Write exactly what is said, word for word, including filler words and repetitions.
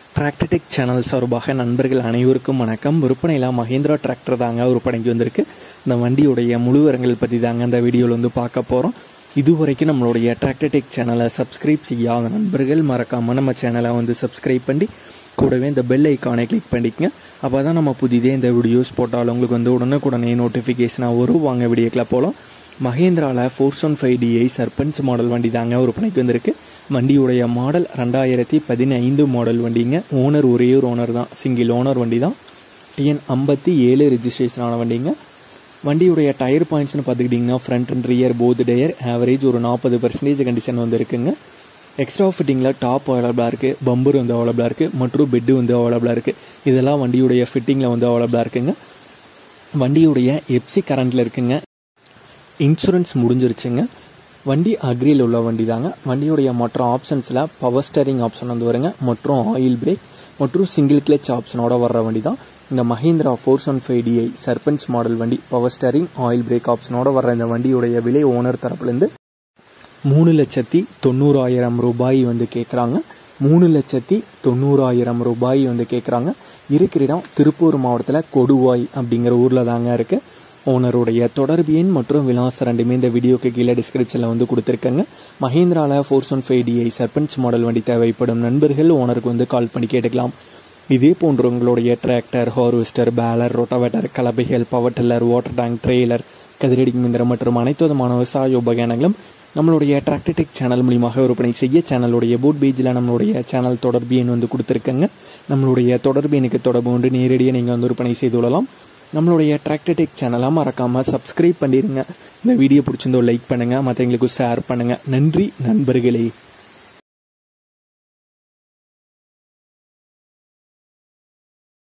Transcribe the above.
Tractor Tech channel சார்பாக நண்பர்கள் அனைவருக்கும் வணக்கம். விற்பனையில் மஹேந்திரா டிராக்டர் தாங்க விற்பனைக்கு வந்திருக்கு. இந்த வண்டியுடைய முழு விவரங்கள் பற்றி தாங்க இந்த வீடியோவில் வந்து பார்க்க போகிறோம். இதுவரைக்கும் நம்மளுடைய டிராக்டர்டெக் சேனலை சப்ஸ்கிரைப் செய்யாத நண்பர்கள் மறக்காமல் நம்ம சேனலை வந்து சப்ஸ்கிரைப் பண்ணி கூடவே இந்த பெல் ஐக்கானை கிளிக் பண்ணிக்கங்க. அப்போ தான் நம்ம புதிதே இந்த வீடியோஸ் போட்டாலும் உங்களுக்கு வந்து உடனுக்குடனே நோட்டிஃபிகேஷனாக வரும். வாங்க வீடியோக்கில் போகலாம். மஹேந்திராவில் four one five DI Sarpanch model வண்டி தாங்க விற்பனைக்கு வந்திருக்கு. வண்டியுடைய மாடல் ரெண்டாயிரத்தி பதினைந்து மாடல் வண்டிங்க. ஓனர் ஒரே ஒரு ஓனர் தான், சிங்கிள் ஓனர் வண்டி தான். டிஎன் ஐம்பத்தி ஏழு ரிஜிஸ்ட்ரேஷனான வண்டிங்க. வண்டியுடைய டயர் பாயிண்ட்ஸ்னு பார்த்துக்கிட்டிங்கன்னா front and rear both tyre average ஒரு நாற்பது பர்சன்டேஜ் கண்டிஷன் வந்து இருக்குங்க. எக்ஸ்ட்ரா ஃபிட்டிங்கில் டாப் அவைலபிளாக இருக்குது, பம்பர் வந்து அவைலபிளாக இருக்குது, மற்றும் பெட்டு வந்து அவைலபிளாக இருக்குது. இதெல்லாம் வண்டியுடைய ஃபிட்டிங்கில் வந்து அவைலபிளாக இருக்குங்க. வண்டியுடைய எப்சி கரண்டில் இருக்குங்க. இன்சூரன்ஸ் முடிஞ்சிருச்சுங்க. வண்டி அக்ரியில் உள்ள வண்டி தாங்க. வண்டியுடைய மற்ற ஆப்ஷன்ஸில் பவர் ஸ்டேரிங் ஆப்ஷன் வந்து வருங்க, மற்றும் ஆயில் பிரேக் மற்றும் சிங்கிள் கிளச் ஆப்ஷனோட வர்ற வண்டி தான் இந்த Mahindra four one five DI Sarpanch model வண்டி. பவர் ஸ்டேரிங் ஆயில் பிரேக் ஆப்ஷனோட வர்ற இந்த வண்டியுடைய விலை ஓனர் தரப்புலேருந்து மூணு லட்சத்தி தொண்ணூறாயிரம் ரூபாய் வந்து கேட்குறாங்க. மூணு லட்சத்தி தொண்ணூறாயிரம் ரூபாய் வந்து கேட்குறாங்க. இருக்கிற இடம் திருப்பூர் மாவட்டத்தில் கொடுவாய் அப்படிங்கிற ஊரில் தாங்க இருக்குது. ஓனருடைய தொடர்பு எண் மற்றும் விலாசம் ரெண்டுமே இந்த வீடியோக்கு கீழே டிஸ்கிரிப்ஷனில் வந்து கொடுத்துருக்கேங்க. மஹேந்திராவில் four one five DI Sarpanch model வண்டி தேவைப்படும் நண்பர்கள் ஓனருக்கு வந்து கால் பண்ணி கேட்டுக்கலாம். இதே போன்ற உங்களுடைய டிராக்டர், ஹார்வெஸ்டர், பேலர், ரொட்டவேட்டர், கலப்பைகள், power tiller, water tank, trailer, கதிரடி மிந்திரம் மற்றும் அனைத்து விதமான விவசாய உபகரணங்களும் நம்மளுடைய டிராக்டர்டெக் சேனல் மூலியமாக விற்பனை செய்ய சேனலுடைய போட் பேஜில் நம்மளுடைய சேனல் தொடர்பு எண் வந்து கொடுத்துருக்கங்க. நம்மளுடைய தொடர்பு எனக்கு தொடர்பு கொண்டு நேரடியாக நீங்கள் வந்து விற்பனை செய்து கொள்ளலாம். நம்மளுடைய டிராக்டர்டெக் சேனலாக மறக்காமல் சப்ஸ்கிரைப் பண்ணிடுங்க. இந்த வீடியோ பிடிச்சிருந்தோ லைக் பண்ணுங்கள், மற்றவங்களுக்கு ஷேர் பண்ணுங்கள். நன்றி நண்பர்களே.